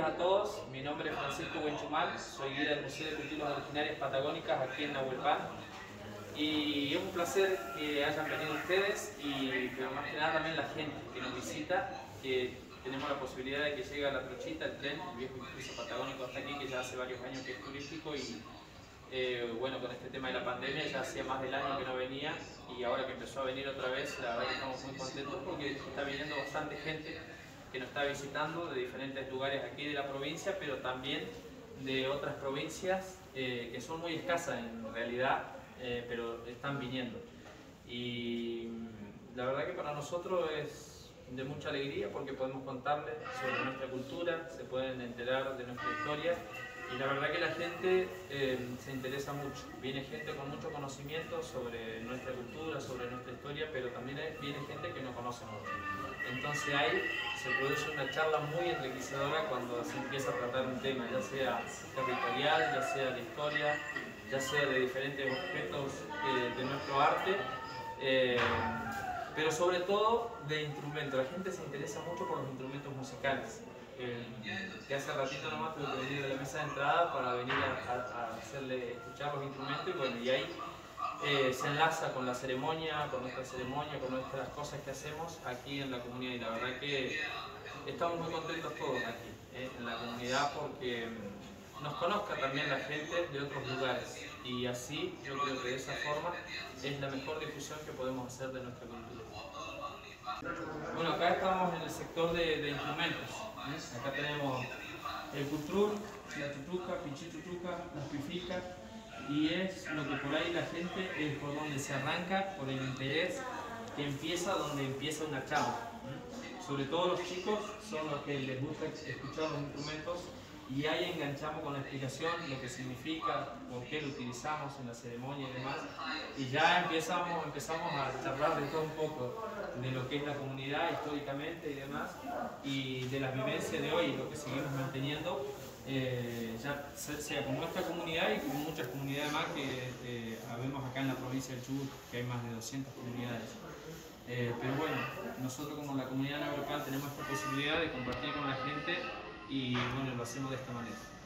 días a todos, mi nombre es Francisco Buenchumal, soy guía del Museo de Culturas Originarias Patagónicas aquí en Nahuelpan y es un placer que hayan venido ustedes, pero más que nada también la gente que nos visita, que tenemos la posibilidad de que llegue a La Trochita, el tren, el viejo cruce patagónico hasta aquí, que ya hace varios años que es turístico y bueno, con este tema de la pandemia ya hacía más del año que no venía y ahora que empezó a venir otra vez, la verdad que estamos muy contentos porque está viniendo bastante gente que nos está visitando de diferentes lugares aquí de la provincia, pero también de otras provincias que son muy escasas en realidad, pero están viniendo. Y la verdad que para nosotros es de mucha alegría porque podemos contarles sobre nuestra cultura, se pueden enterar de nuestra historia y la verdad que la gente se interesa mucho. Viene gente con mucho conocimiento sobre nuestra cultura, sobre nuestra historia, pero también viene gente que no conoce mucho. Entonces ahí se produce una charla muy enriquecedora cuando se empieza a tratar un tema, ya sea territorial, ya sea de historia, ya sea de diferentes objetos de nuestro arte, pero sobre todo de instrumentos. La gente se interesa mucho por los instrumentos musicales. Que hace ratito nomás tuve que venir de la mesa de entrada para venir a hacerle escuchar los instrumentos y bueno, y ahí se enlaza con la ceremonia, con nuestra ceremonia, con nuestras cosas que hacemos aquí en la comunidad y la verdad que estamos muy contentos todos aquí en la comunidad porque nos conozca también la gente de otros lugares y así yo creo que de esa forma es la mejor difusión que podemos hacer de nuestra cultura. Bueno, acá estamos en el sector de instrumentos. Acá tenemos el cutrul, la tutuca, pichitutuca, las pificas y es lo que por ahí la gente es por donde se arranca, por el interés que empieza donde empieza una charla. Sobre todo los chicos son los que les gusta escuchar los instrumentos y ahí enganchamos con la explicación, lo que significa, por qué lo utilizamos en la ceremonia y demás. Y ya empezamos a charlar de todo un poco, de lo que es la comunidad históricamente y demás, y de las vivencias de hoy y lo que seguimos manteniendo, ya sea con nuestra comunidad y con muchas comunidades más que habemos acá en la provincia del Chubut, que hay más de 200 comunidades. Pero bueno, nosotros como la comunidad de Nahuelpan tenemos esta posibilidad de compartir con la gente y bueno, lo hacemos de esta manera.